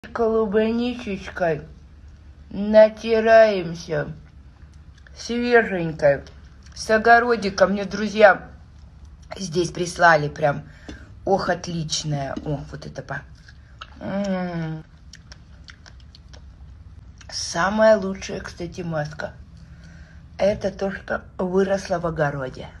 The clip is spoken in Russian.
Клубничечкой натираемся свеженькой с огородика. Мне друзья здесь прислали прям, ох, отличная. О, вот это самая лучшая, кстати, маска. Это то, что выросло в огороде.